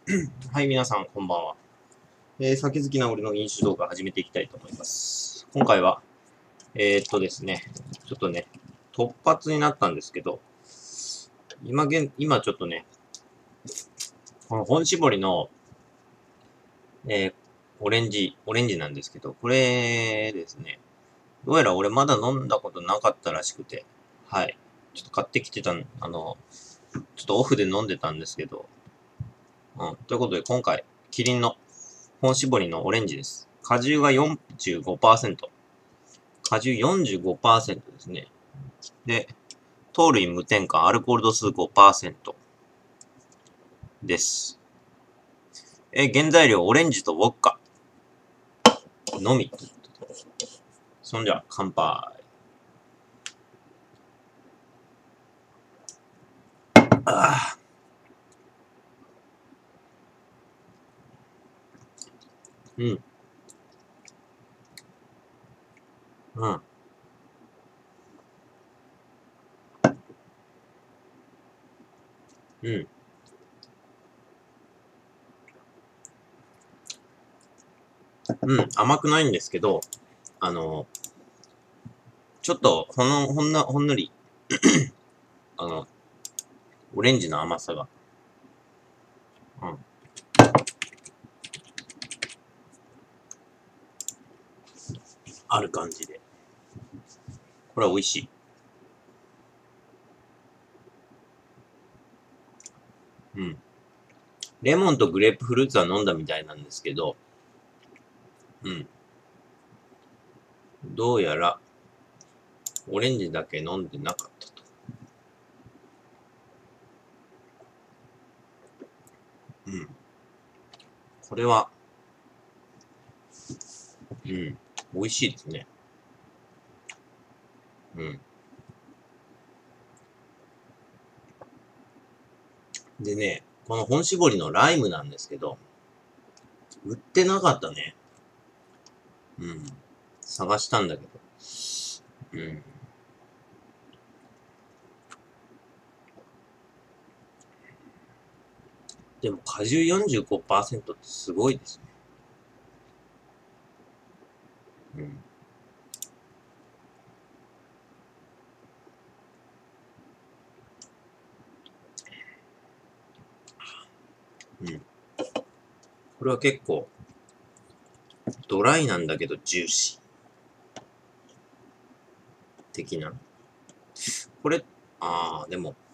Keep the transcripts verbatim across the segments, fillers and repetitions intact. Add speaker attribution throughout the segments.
Speaker 1: はい、皆さん、こんばんは。えー、酒好きな俺の飲酒動画始めていきたいと思います。今回は、えー、っとですね、ちょっとね、突発になったんですけど、今現、今ちょっとね、この本搾りの、えー、オレンジ、オレンジなんですけど、これですね、どうやら俺まだ飲んだことなかったらしくて、はい。ちょっと買ってきてたん、あの、ちょっとオフで飲んでたんですけど、うん。ということで今回、キリンの本搾りのオレンジです。果汁がよんじゅうごパーセント。果汁 よんじゅうごパーセント ですね。で、糖類無添加、アルコール度数 ごパーセント です。え、原材料、オレンジとウォッカのみ。そんじゃ、乾杯。あうん。うん。うん。うん。甘くないんですけど、あの、ちょっと、ほの、ほんな、ほんのり、あの、オレンジの甘さが、うん。ある感じで。これは美味しい。うん。レモンとグレープフルーツは飲んだみたいなんですけど、うん。どうやら、オレンジだけ飲んでなかったと。うん。これは、うん。美味しいですね。うん。でね、この本搾りのライムなんですけど、売ってなかったね。うん。探したんだけど。うん。でも果汁 よんじゅうごパーセント ってすごいですね。うん。うん。これは結構、ドライなんだけどジューシー的な。これ、あー、でも、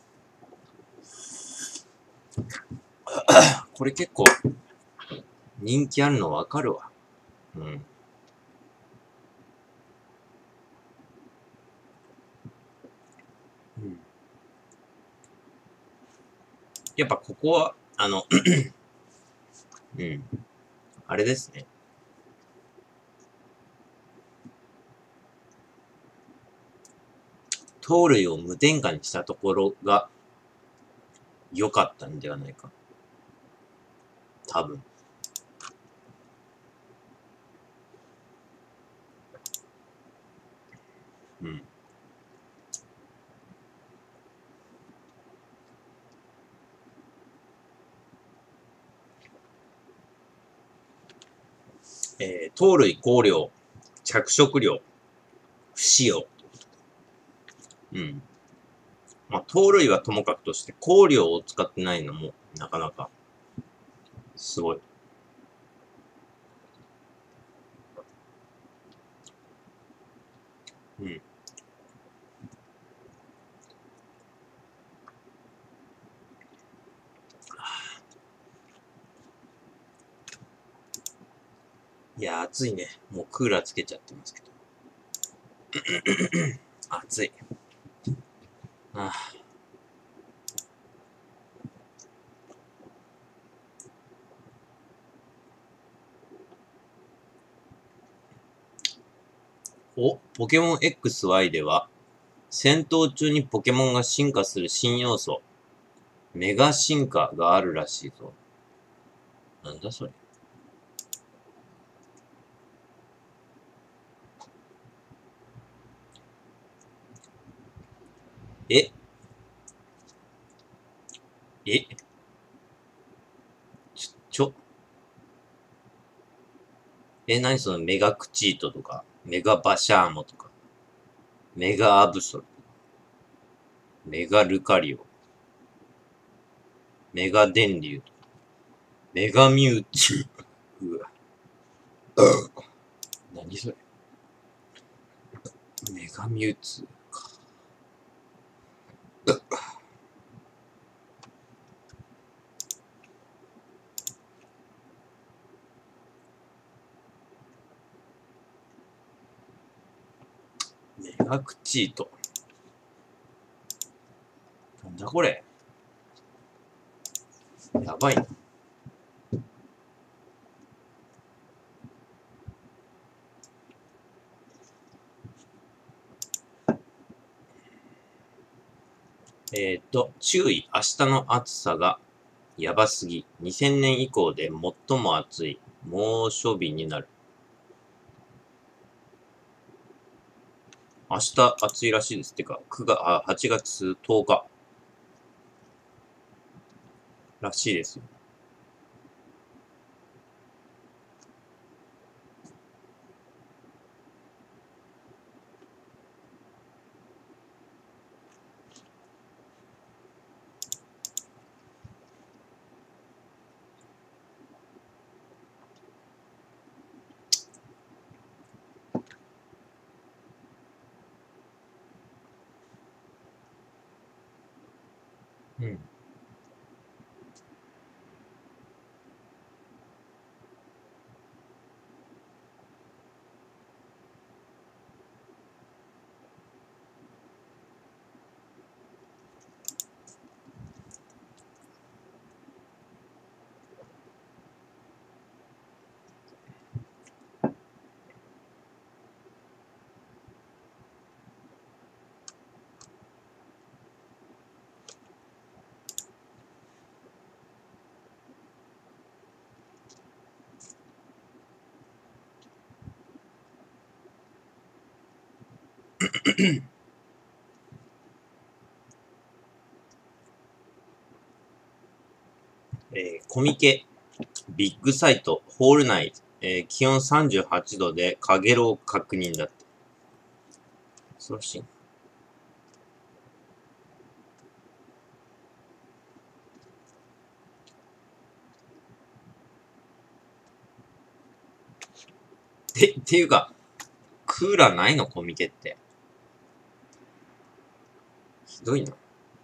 Speaker 1: これ結構、人気あるのわかるわ。うん。うん。やっぱここは、あの、うん。あれですね。糖類を無添加にしたところが良かったんではないか。多分。うん。えー、糖類、香料、着色料、不使用。うん。まあ、糖類はともかくとして、香料を使ってないのも、なかなか、すごい。うん。いや、暑いね。もうクーラーつけちゃってますけど。暑い。ああ。お、ポケモン エックスワイ では、戦闘中にポケモンが進化する新要素、メガ進化があるらしいぞ。なんだそれ。ええちえ、何そのメガクチートとか、メガバシャーモとか、メガアブソル、メガルカリオ、メガ電流、メガミューチュー。うわ。何それ。メガミューツーか。メガクチート。なんだこれ。やばいな。えっと、注意。明日の暑さがやばすぎ。にせんねん以降で最も暑い猛暑日になる。明日暑いらしいです。てか、くが、あ、はちがつとおからしいですよ。うん。えー、コミケ、ビッグサイト、ホール内、えー、気温さんじゅうはちどで、かげろう確認だって。恐ろしい。て、っていうか、クーラーないのコミケって。ひどいな。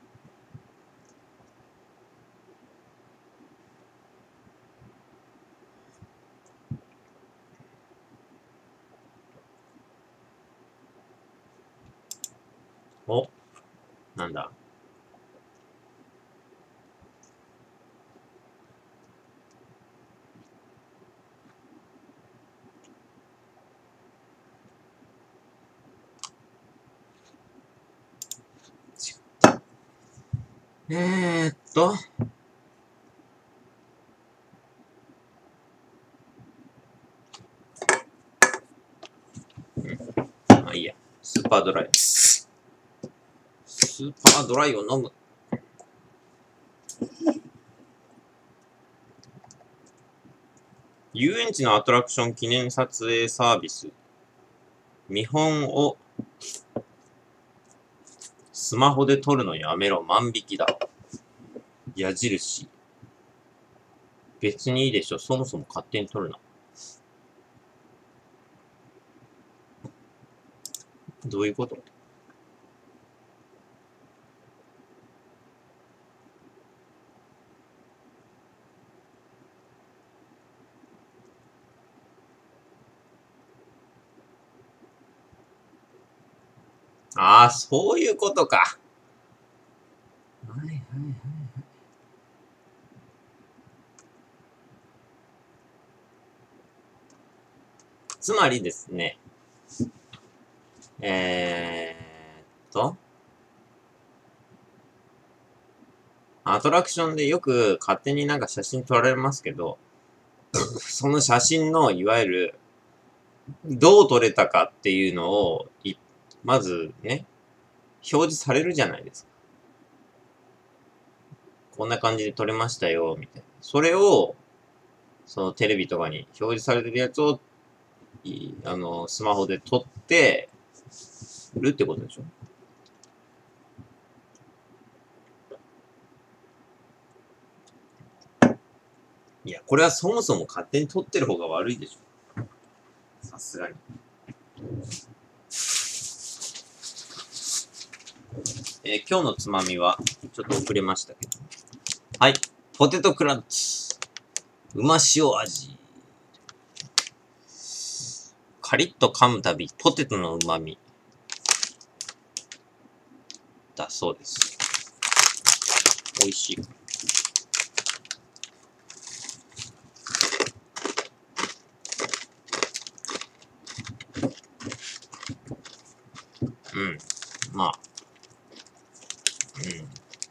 Speaker 1: お、なんだ。えーっと。うん。まあいいや。スーパードライ。スーパードライを飲む。遊園地のアトラクション記念撮影サービス。見本をスマホで撮るのやめろ。万引きだ。矢印。別にいいでしょ。そもそも勝手に撮るな。どういうこと？ああ、そういうことか。はいはいはい。つまりですね、えーっと、アトラクションでよく勝手になんか写真撮られますけど、その写真のいわゆるどう撮れたかっていうのをい、まずね、表示されるじゃないですか。こんな感じで撮れましたよ、みたいな。それを、そのテレビとかに表示されてるやつをいあの、スマホで撮ってるってことでしょ。いや、これはそもそも勝手に撮ってる方が悪いでしょ。さすがに。えー、今日のつまみは、ちょっと遅れましたけど。はい。ポテトクランチ。うま塩味。カリッと噛むたび、ポテトの旨味。だそうです。美味しい。うん。まあ。うん。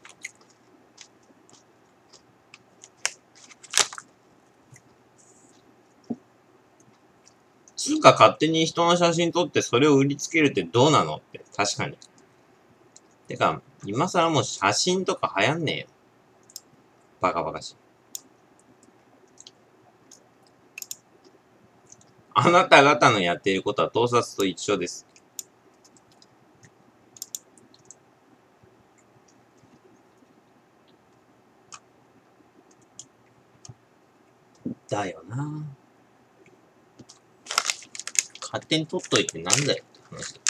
Speaker 1: つうか勝手に人の写真撮ってそれを売りつけるってどうなのって。確かに。てか、今更もう写真とか流行んねえよ。バカバカしい。あなた方のやっていることは盗撮と一緒です。だよな。勝手に撮っといてなんだよって話だ。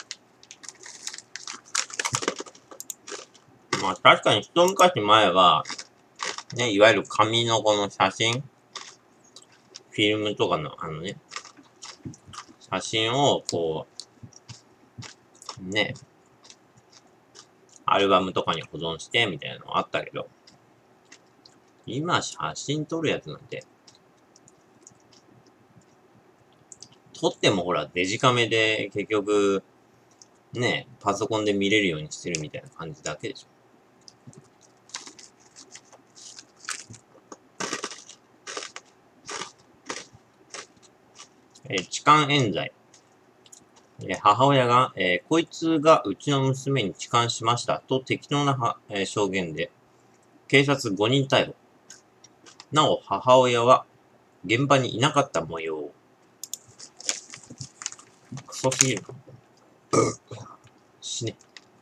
Speaker 1: まあ確かに一昔前は、ね、いわゆる紙のこの写真、フィルムとかのあのね、写真をこう、ね、アルバムとかに保存してみたいなのあったけど、今写真撮るやつなんて、撮ってもほらデジカメで結局、ね、パソコンで見れるようにしてるみたいな感じだけでしょ。えー、痴漢冤罪。えー、母親が、えー、こいつがうちの娘に痴漢しましたと適当なは、えー、証言で、警察ごにん逮捕。なお、母親は現場にいなかった模様。クソすぎる。死ね。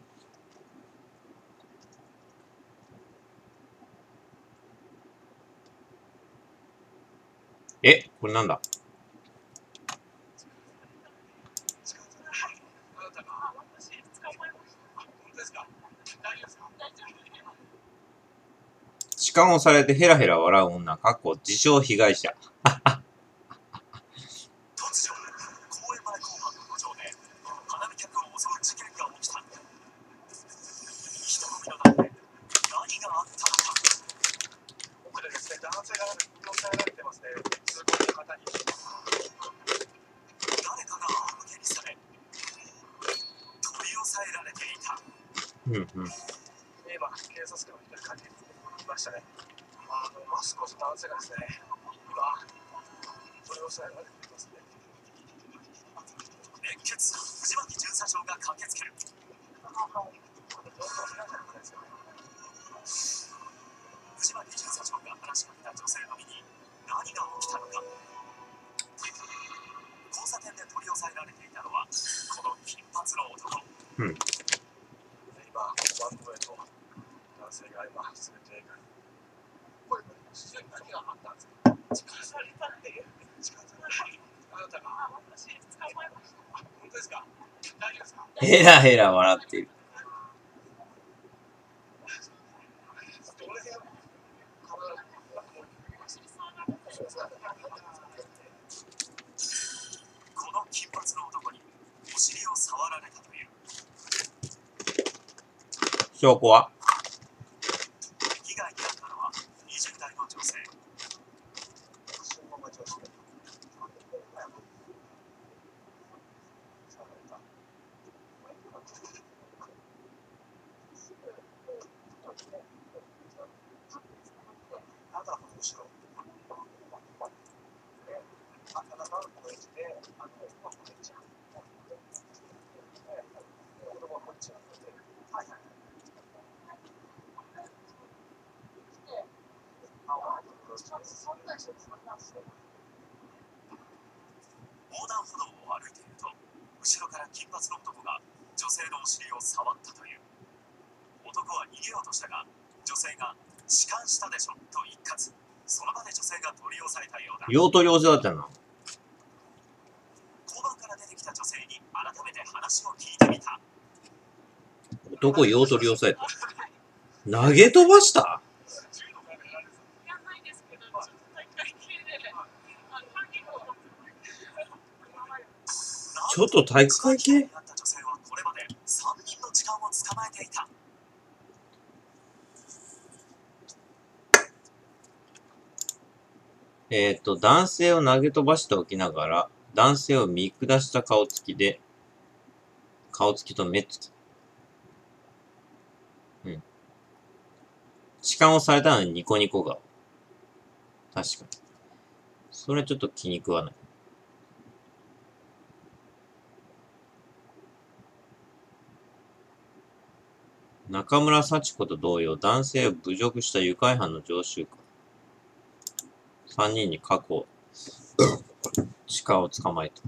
Speaker 1: え、これなんだ？痴漢をされてヘラヘラ笑う女、かっこ自称被害者。突如、公園前交番の路上で花見客を襲う事件が起きた。人混みの中で何があったのか。奥でですね、男性が押さえられてますね。通行の方に誰かが仰向けにされ、取り押さえられていた。うんうん。今、警察官の人に感じましたね。あのマスクをした男性がですね、今、取り押さえられていますね。熱血、藤巻巡査長が駆けつける。藤巻巡査長が話しかけた女性の身に何が起きたのか。交差点で取り押さえられていたのはこの金髪の男。うん、今、ワンコへと男性が今、進めていく。これ、自然に何があったんですか？近づかれたっていう。近づかれた。あなたが、私、捕まえました。本当ですか？大丈夫ですか？ヘラヘラ笑っている。この金髪の男にお尻を触られたという。証拠は？被害に遭ったのはにじゅう代の女性。
Speaker 2: 横断歩道を歩いていると、後ろから金髪の男が女性のお尻を触ったという。男は逃げようとしたが、女性が痴漢したでしょと一喝。その場で女性が取り押さえたようだ。
Speaker 1: 用取り押さえだったな。
Speaker 2: 交番から出てきた女性に改めて話を聞いてみた。
Speaker 1: 男用取り押さえた。投げ飛ばした？ちょっと体育会系？
Speaker 2: 女性はこれまでさんにんの痴漢を捕まえていた。
Speaker 1: えっと、男性を投げ飛ばしておきながら、男性を見下した顔つきで、顔つきと目つき。うん。痴漢をされたのにニコニコ顔。確かに。それはちょっと気に食わない。中村幸子と同様、男性を侮辱した愉快犯の常習か。三人に過去、痴漢を捕まえた。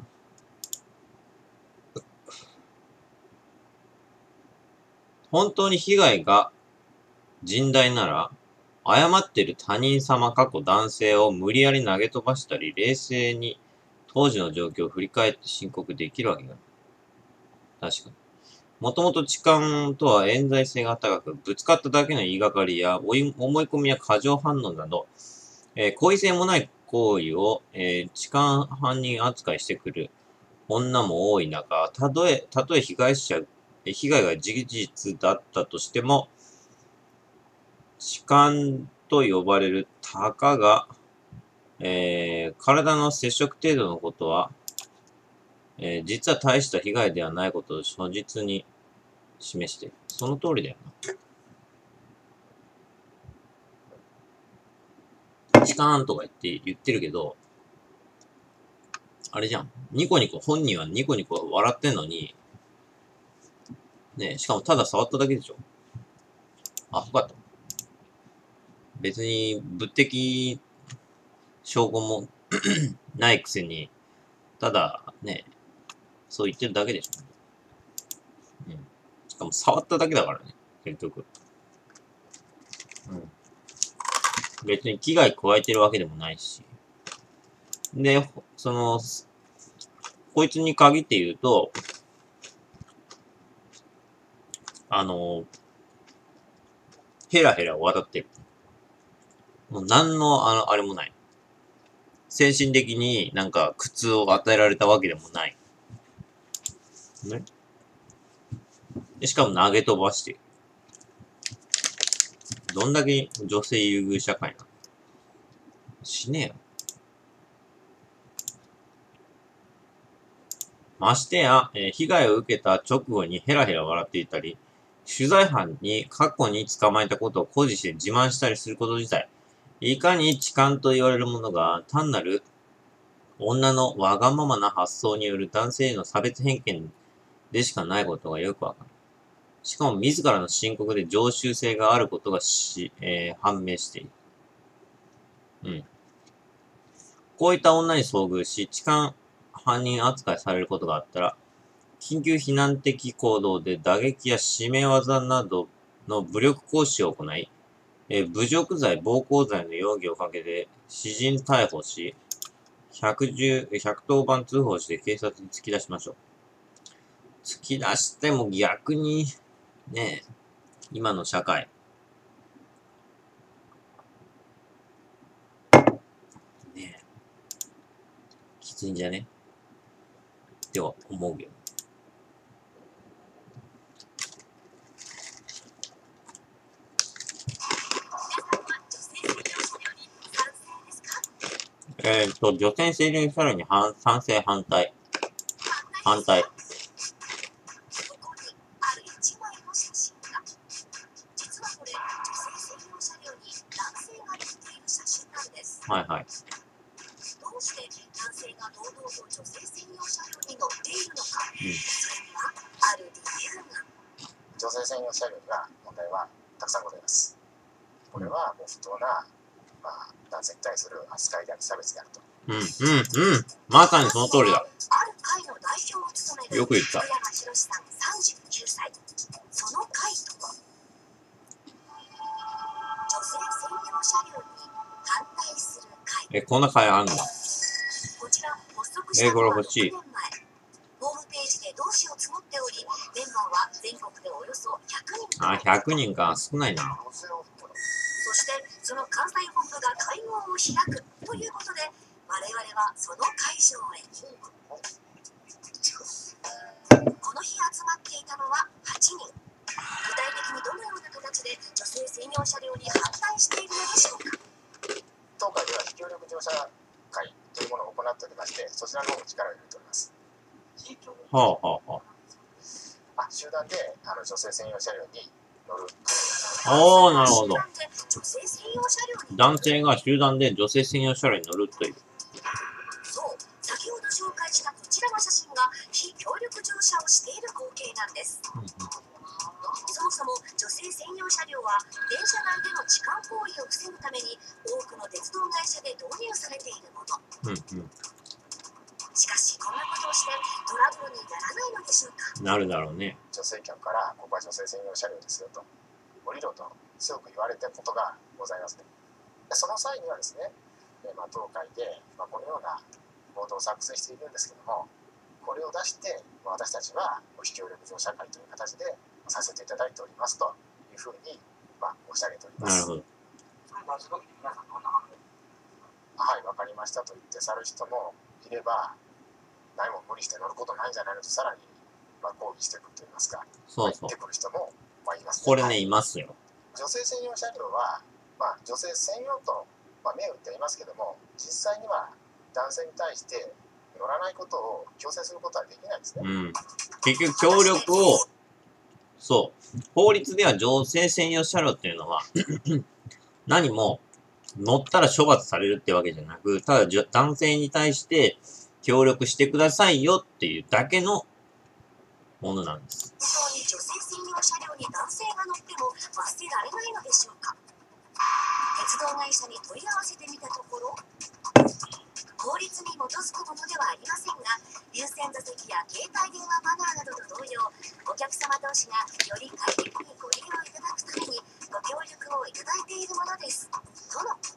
Speaker 1: 本当に被害が甚大なら、誤っている他人様過去男性を無理やり投げ飛ばしたり、冷静に当時の状況を振り返って申告できるわけがない。確かに。もともと痴漢とは冤罪性が高く、ぶつかっただけの言いがかりや思い込みや過剰反応など、えー、故意性もない行為を、えー、痴漢犯人扱いしてくる女も多い中、たとえ、たとえ被害者、被害が事実だったとしても、痴漢と呼ばれるたかが、えー、体の接触程度のことは、えー、実は大した被害ではないことを初実に示している。その通りだよな。痴漢とか言って、言ってるけど、あれじゃん。ニコニコ、本人はニコニコ笑ってんのに、ねえ、しかもただ触っただけでしょ。あ、よかった。別に、物的証拠もないくせに、ただ、ね、そう言ってるだけでしょ。うん。しかも触っただけだからね、結局。うん。別に危害加えてるわけでもないし。で、その、こいつに限って言うと、あの、ヘラヘラ笑ってる。もう何の、あの、あれもない。精神的になんか苦痛を与えられたわけでもない。ね。でしかも投げ飛ばしてる。どんだけ女性優遇社会なの？しねえよ。ましてや、えー、被害を受けた直後にヘラヘラ笑っていたり、取材班に過去に捕まえたことを誇示して自慢したりすること自体、いかに痴漢と言われるものが単なる女のわがままな発想による男性への差別偏見でしかないことがよくわかる。しかも自らの申告で常習性があることがし、えー、判明している。うん。こういった女に遭遇し、痴漢犯人扱いされることがあったら、緊急避難的行動で打撃や締め技などの武力行使を行い、えー、侮辱罪、暴行罪の容疑をかけて、私人逮捕し、ひゃくじゅう、ひゃくとおばん通報して警察に突き出しましょう。突き出しても逆に、ねえ、今の社会。ねえ、きついんじゃねっては思うけど。えーっと、女性専用車両に反賛成反対。反対。はいはい。
Speaker 2: どうして男性が堂々と女性専用車両に乗っているのか、うん、それにはある理由が。女性専用車両には問題はたくさんございます。これはもう不当な、まあ、男性に対する扱いであり差別であると。
Speaker 1: うん、うん、うん。まさにその通りだ。
Speaker 2: ある会の代表を務める
Speaker 1: よく言った。
Speaker 2: 福山博さんさんじゅうきゅうさい。その会とは、女性専用車両に反対する会。
Speaker 1: え、こんな会あんの？
Speaker 2: こちら発足したのはろくねんまえ。ホームページで同志を募っており、メンバーは全国でおよそひゃくにん。
Speaker 1: あ、ひゃくにんか。少ないな。
Speaker 2: そしてその関西本部が会合を開くということで、我々はその会場へ。この日集まっていたのははちにん。具体的にどのような形で女性専用車両に反対しているのでしょうか。
Speaker 3: 当会では非協力乗車会というものを行っておりまして、そちらの方に力を入れております。
Speaker 1: はあはあは
Speaker 3: あ、集団であの女性専用車両に乗る。
Speaker 1: あ。おー、なるほど。
Speaker 2: 女性専用車両に
Speaker 1: 男性が集団で女性専用車両に乗るという。
Speaker 2: そう、先ほど紹介したこちらの写真が非協力乗車をしている光景なんです。
Speaker 1: うんうん、
Speaker 2: そもそも女性専用車両は電車内での痴漢行為を防ぐために多くの鉄道会社で導入されているもの。
Speaker 1: うんうん、
Speaker 2: しかしこんなことをしてトラブルにならないのでしょうか。
Speaker 1: なるだろうね。
Speaker 3: 女性客からここは女性専用車両ですよと降りろと強く言われたことがございますね。でその際にはですね、えまあ、当会で、まあ、このようなボードを作成しているんですけども、これを出して私たちは非協力乗車会という形でさせていただいておりますというふうに、まあ、申し上げております。
Speaker 1: なるほど。
Speaker 3: はい、わかりましたと言って去る人もいれば、何も無理して乗ることないんじゃないのとさらに、まあ、抗議してくるといいますか、
Speaker 1: そうそう。
Speaker 3: 言ってくる人も、まあ、いますね。
Speaker 1: これね、
Speaker 3: はい、
Speaker 1: いますよ。
Speaker 3: 女性専用車両は、まあ、女性専用と、まあ、銘打っていますけども、実際には男性に対して乗らないことを強制することはできないんですね。
Speaker 1: うん。結局、協力を、そう。法律では女性専用車両っていうのは、何も乗ったら処罰されるってわけじゃなく、ただ男性に対して協力してくださいよっていうだけのものなんです。
Speaker 2: 本当に女性専用車両に男性が乗っても罰せられないのでしょうか。鉄道会社に問い合わせてみたところ、法律に基づくものではありませんが、優先座席や携帯電話マナーなどと同様、お客様同士がより快適にご利用いただくためにご協力をいただいているものです。とのこと。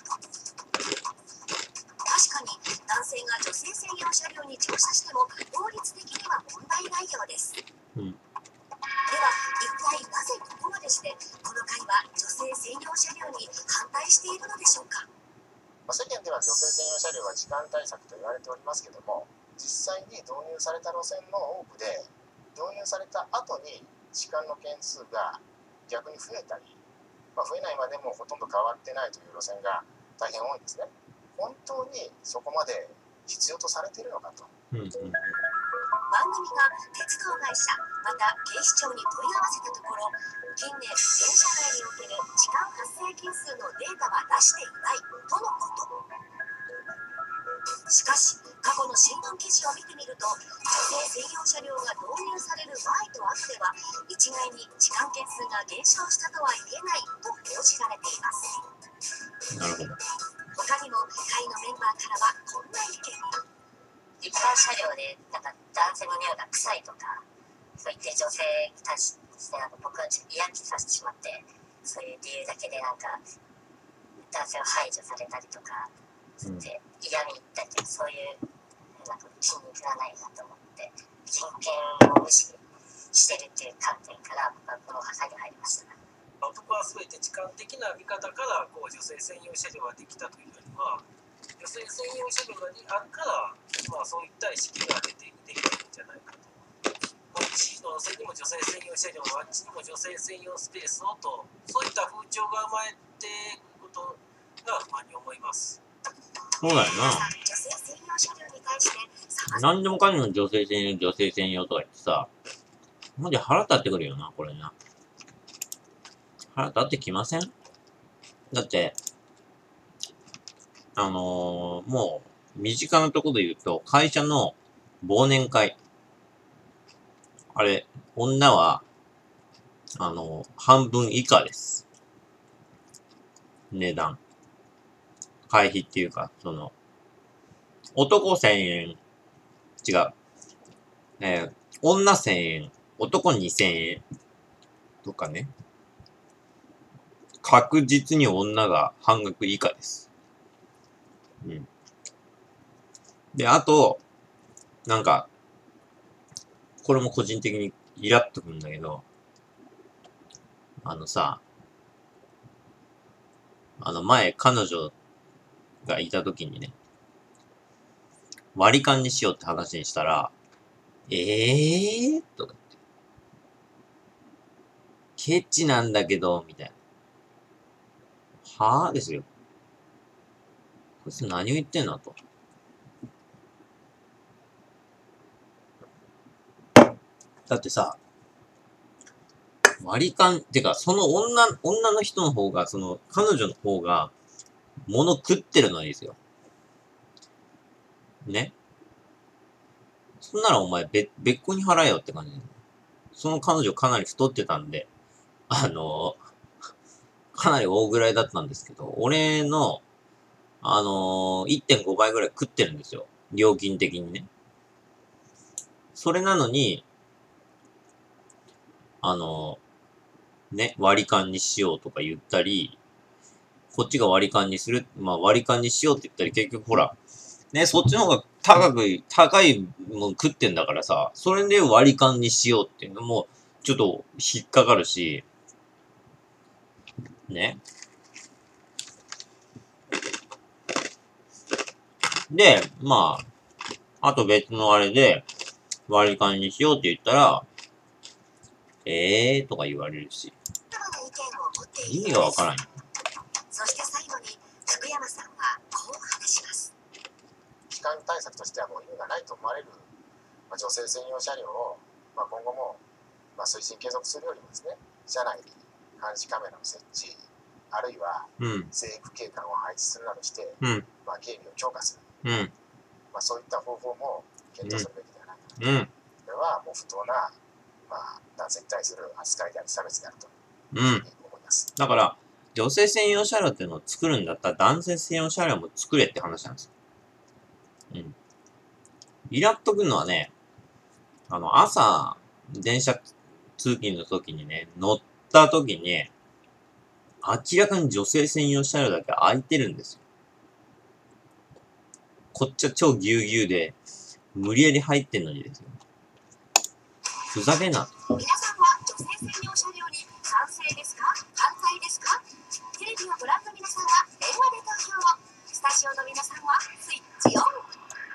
Speaker 2: 確かに男性が女性専用車両に乗車しても法律的には問題ないようです。
Speaker 1: うん、
Speaker 2: では一体なぜここまでしてこの会は女性専用車両に反対しているのでしょうか。
Speaker 3: 世間では女性専用車両は時間対策と言われておりますけども、実際に導入された路線の多くで導入された後に痴漢の件数が逆に増えたり、まあ、増えないまでもほとんど変わってないという路線が大変多いんですね。本当にそこまで必要とされているのかと。
Speaker 1: うんうん、
Speaker 2: 番組が鉄道会社また警視庁に問い合わせたところ、近年電車内における痴漢発生件数のデータは出していないとのこと。しかし過去の新聞記事を見てみると、女性専用車両が導入される前と後では一概に痴漢件数が減少したとは言えないと報じられています。
Speaker 1: なるほど。
Speaker 2: 他にも会のメンバーからはこんな意見が。
Speaker 4: 一般車両でなんか男性の匂いが臭いとか、そう言って女性に対してなんか僕はちょっと嫌気させてしまって、そういう理由だけでなんか男性を排除されたりとかして嫌みに言ったりとか、そういうなんか気に入らないなと思って、人権を無視してるっていう観点から僕はこの墓に入りました。
Speaker 5: 男は全て痴漢的な見方からこう女性専用車両ができたというよりは、女性専用車両があるから、まあ、そういった意識が出てできるんじゃないかと。こっちの路線にも女性専用車両、あっちにも女性専用スペースをと、そういった風潮が生まれていくことが不安に思います。
Speaker 1: そうだよな。
Speaker 2: 女性専用車両に対して
Speaker 1: 何でもかんでも女性専用、女性専用とか言ってさ、マジ腹立ってくるよな、これな。腹立ってきません？だって、あのー、もう、身近なところで言うと、会社の忘年会。あれ、女は、あのー、半分以下です。値段。会費っていうか、その、 男せんえん。違う。えー、女せんえん。男にせんえん。とかね。確実に女が半額以下です。うん。で、あと、なんか、これも個人的にイラっとくるんだけど、あのさ、あの前彼女がいた時にね、割り勘にしようって話にしたら、えーとか言って、ケチなんだけど、みたいな。はぁですよ。こいつ何を言ってんのと。だってさ、割り勘、てか、その女、女の人の方が、その、彼女の方が、物食ってるのはいいですよ。ね。そんならお前、べ、別個に払えよって感じ。その彼女かなり太ってたんで、あのー、かなり大ぐらいだったんですけど、俺の、あのー、いってんごばいぐらい食ってるんですよ。料金的にね。それなのに、あのー、ね、割り勘にしようとか言ったり、こっちが割り勘にする、まあ割り勘にしようって言ったり、結局ほら、ね、そっちの方が高く、高いもん食ってんだからさ、それで割り勘にしようっていうのも、ちょっと引っかかるし、ね。で、まあ、あと別のあれで、割り勘にしようって言ったら、えーとか言われるし。意味がわからんよ。
Speaker 4: そして最後に福山さんはこう話します。
Speaker 3: 痴漢対策としてはもう意味がないと思われる、まあ、女性専用車両を、まあ、今後も、まあ、推進継続するよりもですね、車内に監視カメラの設置、あるいは制服警官を配置するなどして、
Speaker 1: うん、
Speaker 3: まあ、警備を強化する、
Speaker 1: うん、
Speaker 3: まあ、そういった方法も検討するべきではないかと。
Speaker 1: うん。
Speaker 3: これはもう不当な、まあ、男性に対する扱いである差別であると
Speaker 1: うん。
Speaker 3: 思います。
Speaker 1: だから、女性専用車両っていうのを作るんだったら男性専用車両も作れって話なんですよ。うん。イラっとくるのはね、あの、朝、電車通勤の時にね、乗った時に、明らかに女性専用車両だけ空いてるんですよ。こっちは超ぎゅうぎゅうで、無理やり入ってんのにですよ。ふざけんな。
Speaker 4: 皆さんは女性専用車両に賛成ですか？反対ですか？テレビをご覧の皆さんは電話で投票を。スタジオの皆さんはスイッチオン。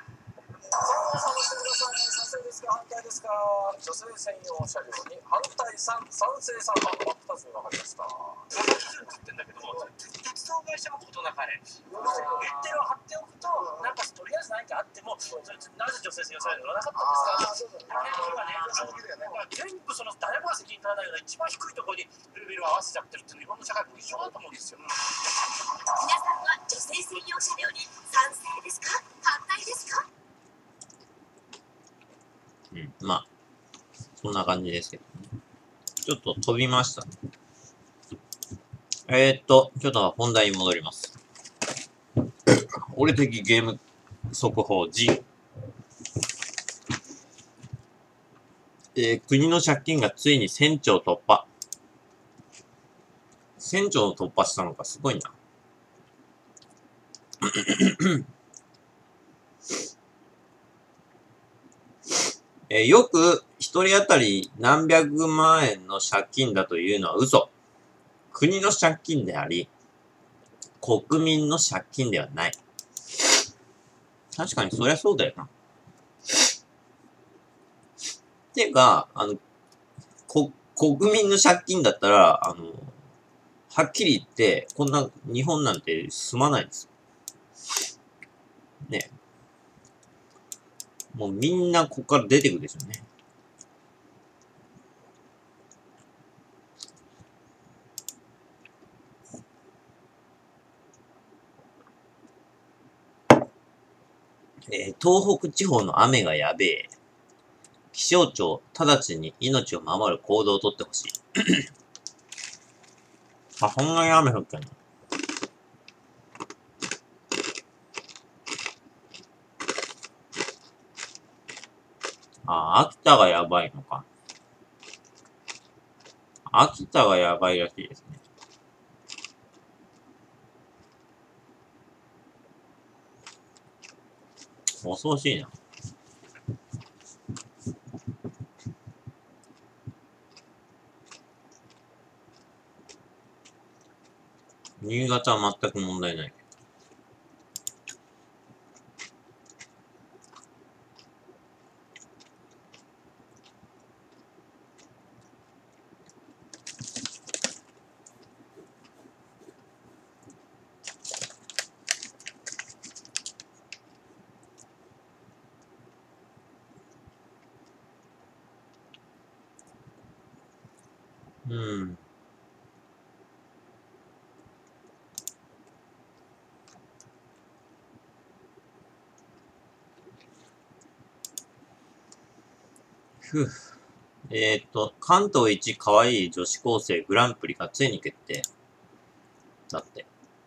Speaker 5: 賛成ですか反対ですか。女性専用車両に反対さん、賛成さん、真っ二つに分かりました。その基準って言ってんだけど、鉄道会社も事なかれ。レッテルを貼っておくと、なんかとりあえず何かあっても、なぜ女性専用車両に乗らなかったんですか。あれ全部その誰もが責任取らないような一番低いところにルールを合わせちゃってるっていうのは日本の社会も一緒だと思うんですよ。
Speaker 4: 皆さんは女性専用車両に賛成ですか？反対ですか？
Speaker 1: うん、まあ、そんな感じですけど、ね。ちょっと飛びました。えー、っと、ちょっと本題に戻ります。俺的ゲーム速報 G。えー、国の借金がついにせんちょう突破。せんちょう突破したのかすごいな。えー、よく一人当たり何百万円の借金だというのは嘘。国の借金であり、国民の借金ではない。確かにそりゃそうだよな。ていうか、あの、こ、国民の借金だったら、あの、はっきり言って、こんな日本なんて住まないです。ね。もうみんなここから出てくるでしょうね。えー、東北地方の雨がやべえ。気象庁、直ちに命を守る行動をとってほしい。あ、そんなに雨降ってんの？ あ、秋田がやばいのか。秋田がやばいらしいですね。恐ろしいな。新潟は全く問題ない。うん。ふぅ。えーっと、関東一可愛い女子高生グランプリがついに決定。だって。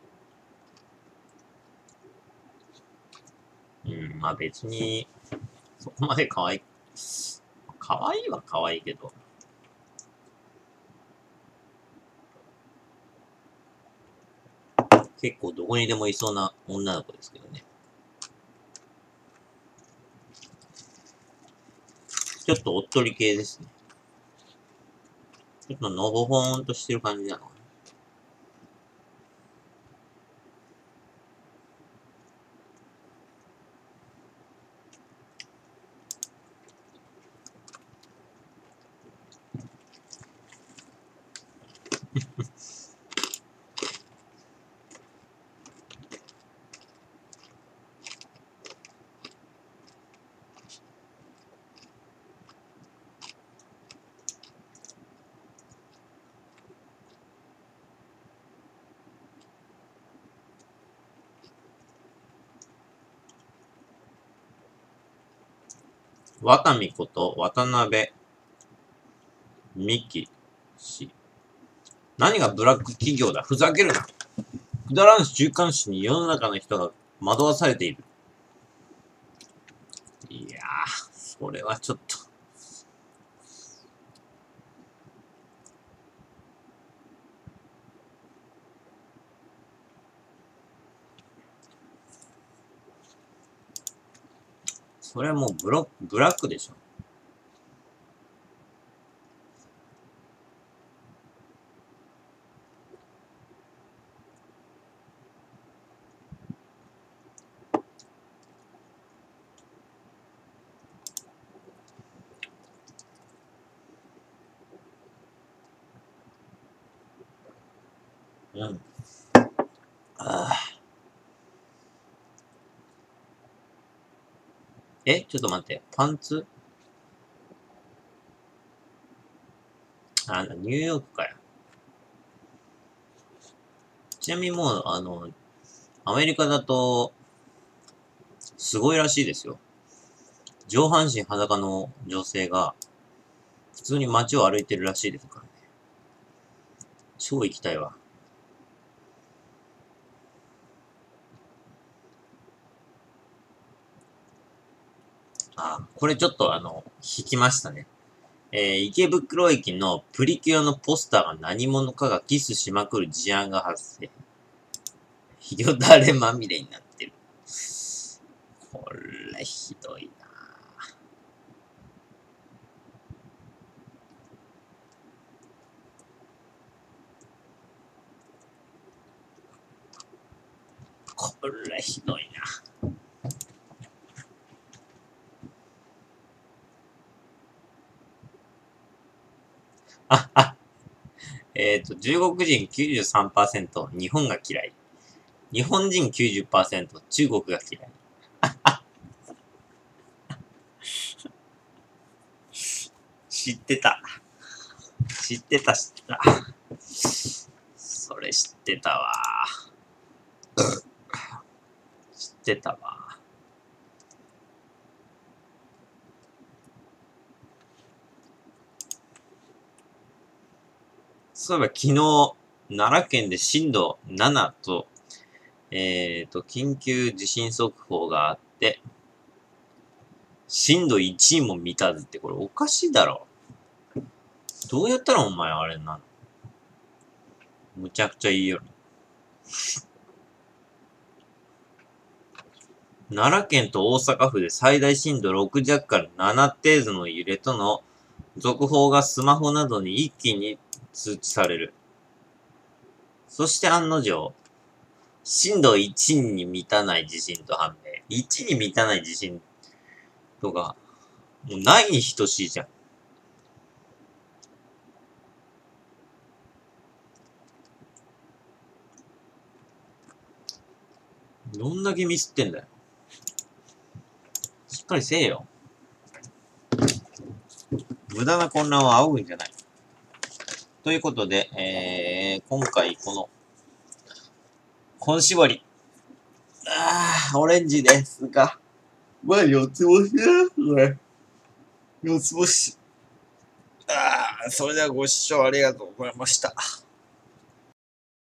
Speaker 1: うん、まあ別に、そこまで可愛い。可愛いは可愛いけど。結構どこにでもいそうな女の子ですけどね。ちょっとおっとり系ですね。ちょっとのほほーんとしてる感じなのかな。ワタミこと渡辺美樹氏。何がブラック企業だ。ふざけるな。くだらん週刊誌に世の中の人が惑わされている。いやー、それはちょっと。それはもうブロブラックでしょ。うん。ああ。え、ちょっと待って。パンツあ、ニューヨークかよ。ちなみにもう、あの、アメリカだと、すごいらしいですよ。上半身裸の女性が、普通に街を歩いてるらしいですからね。超行きたいわ。あ、これちょっとあの、引きましたね。えー、池袋駅のプリキュアのポスターが何者かがキスしまくる事案が発生。よだれまみれになってる。これひどいな。これひどいな。あ、あ、えっと、中国人 きゅうじゅうさんパーセント、日本が嫌い。日本人 きゅうじゅっパーセント、中国が嫌い。知ってた。知ってた、知ってた。それ知ってたわ。知ってたわ。そういえば昨日、奈良県で震度ななと、えっと、緊急地震速報があって、 震度いちも満たずってこれおかしいだろ。どうやったらお前あれなの？むちゃくちゃいいよ。奈良県と大阪府で最大震度ろく弱からなな程度の揺れとの続報がスマホなどに一気に通知される。そして案の定、震度いちに満たない地震と判明。いちに満たない地震とか、もうないに等しいじゃん。どんだけミスってんだよ。しっかりせえよ。無駄な混乱を煽るんじゃない。ということで、えー、今回この、本絞り。あー、オレンジですが。まあ、四つ星だよ、これ。四つ星。あー、それではご視聴ありがとうございました。